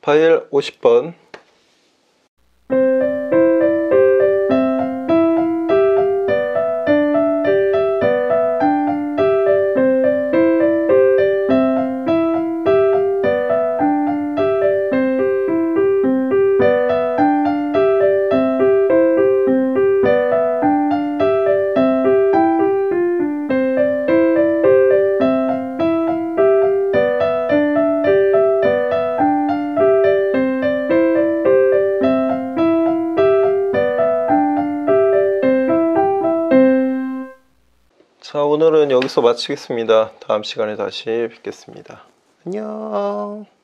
파일 50번. 자, 오늘은 여기서 마치겠습니다. 다음 시간에 다시 뵙겠습니다. 안녕.